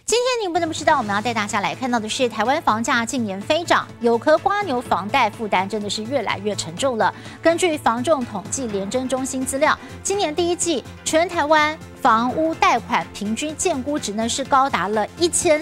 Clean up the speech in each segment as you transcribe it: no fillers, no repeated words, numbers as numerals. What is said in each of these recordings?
今天您不能不知道，我们要带大家来看到的是，台湾房价近年飞涨，有壳瓜牛房贷负担真的是越来越沉重了。根据房仲统计联征中心资料，今年第一季全台湾房屋贷款平均建估值呢是高达了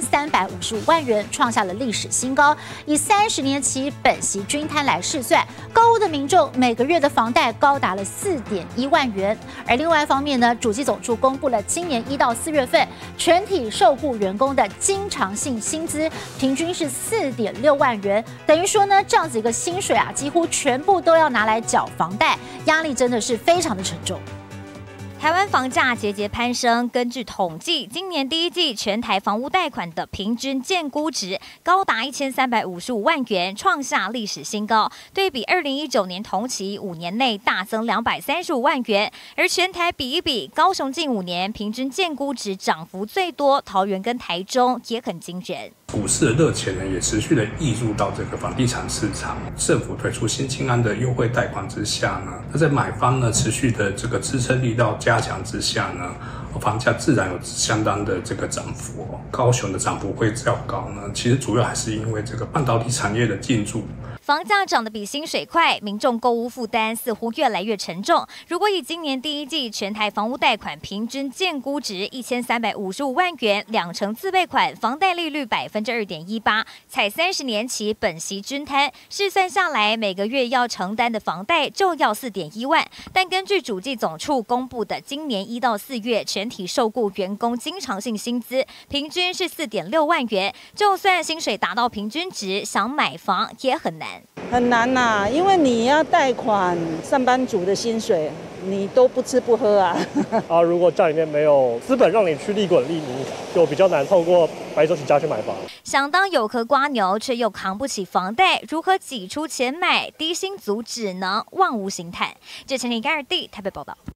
1355万元，创下了历史新高。以30年期本息均摊来试算，高屋的民众每个月的房贷高达了4.1万元。而另外一方面呢，主计总处公布了今年1到4月份全体受雇员工的经常性薪资平均是4.6万元，等于说呢，这样子一个薪水啊，几乎全部都要拿来缴房贷，压力真的是非常的沉重。 台湾房价节节攀升，根据统计，今年第一季全台房屋贷款的平均建估值高达1355万元，创下历史新高。对比2019年同期5年内大增235万元，而全台比一比，高雄近5年平均建估值涨幅最多，桃园跟台中也很惊人。 股市的热钱呢，也持续的溢入到这个房地产市场。政府推出新青安的优惠贷款之下呢，那在买方呢持续的这个支撑力道加强之下呢，房价自然有相当的这个涨幅哦。高雄的涨幅会较高呢，其实主要还是因为这个半导体产业的进驻。 房价涨得比薪水快，民众购屋负担似乎越来越沉重。如果以今年第一季全台房屋贷款平均建估值1355万元，2成自备款，房贷利率2.18%，采30年期本息均摊，试算下来，每个月要承担的房贷就要4.1万。但根据主计总处公布的今年1到4月全体受雇员工经常性薪资平均是4.6万元，就算薪水达到平均值，想买房也很难。 很难呐，因为你要贷款，上班族的薪水你都不吃不喝啊。 如果家里面没有资本让你去利滚利，你就比较难透过白手起家去买房。 想当有壳瓜牛，却又扛不起房贷，如何挤出钱买？低薪族只能望屋兴叹。这陈立干2D台北报道。